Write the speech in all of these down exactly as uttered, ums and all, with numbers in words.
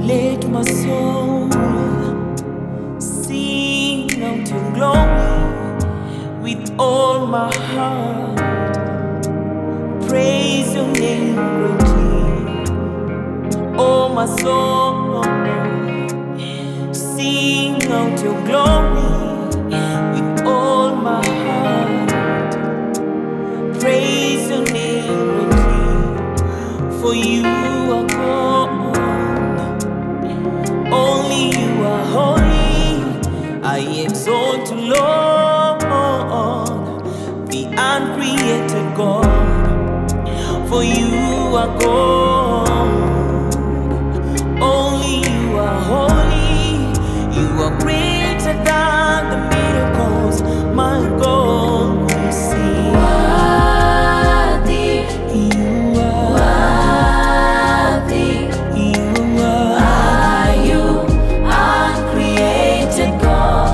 Let my soul sing out your glory with all my heart. Praise your name greatly. Oh, my soul, sing out your glory with all my heart. Praise your name greatly, for you are God. Only you are holy. I exalt you, Lord, the uncreated God. For you are God. Only you are holy. You are greater than the miracles, my God. We see worthy. You are worthy. You are. Are you uncreated God?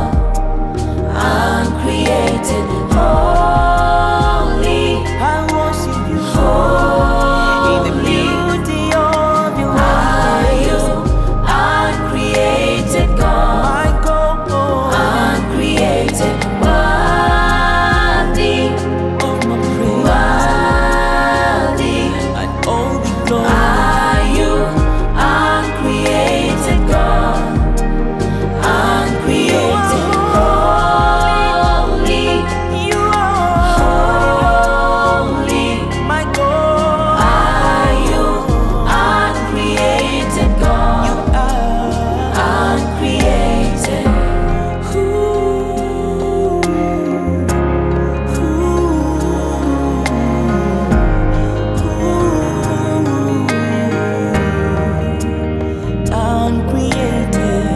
Uncreated, holy. I worship you, holy, in the beauty of your eyes. Uncreated God, my God, uncreated, worthy of my praise, worthy and all the glory. Are you uncreated God? Uncreated, holy. You are holy, my God. Are you uncreated God? You are uncreated. Ooh, ooh, uncreated.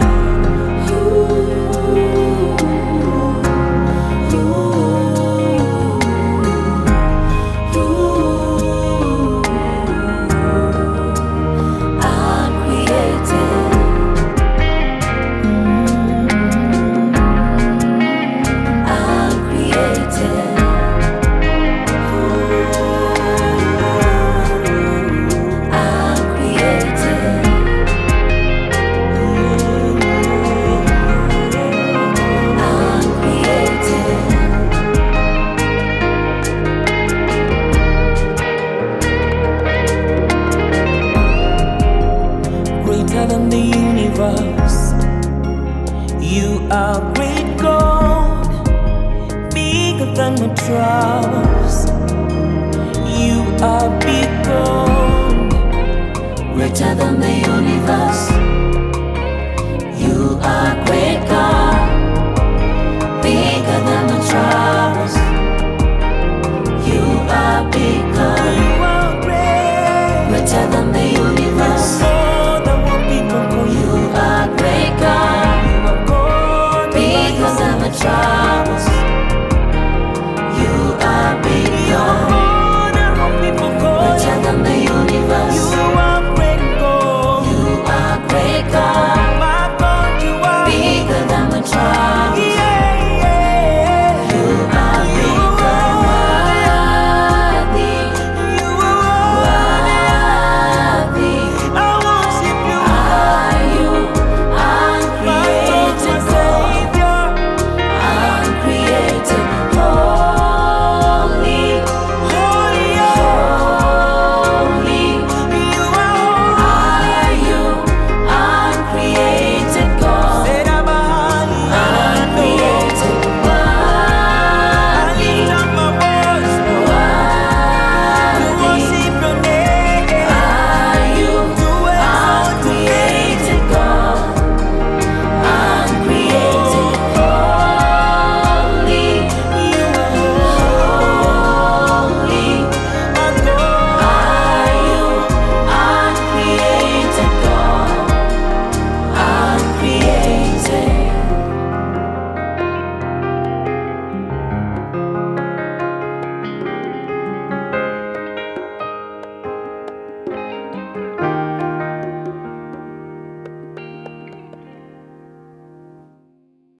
Greater than the universe, you are great God, bigger than my troubles. You are big God, greater than the universe.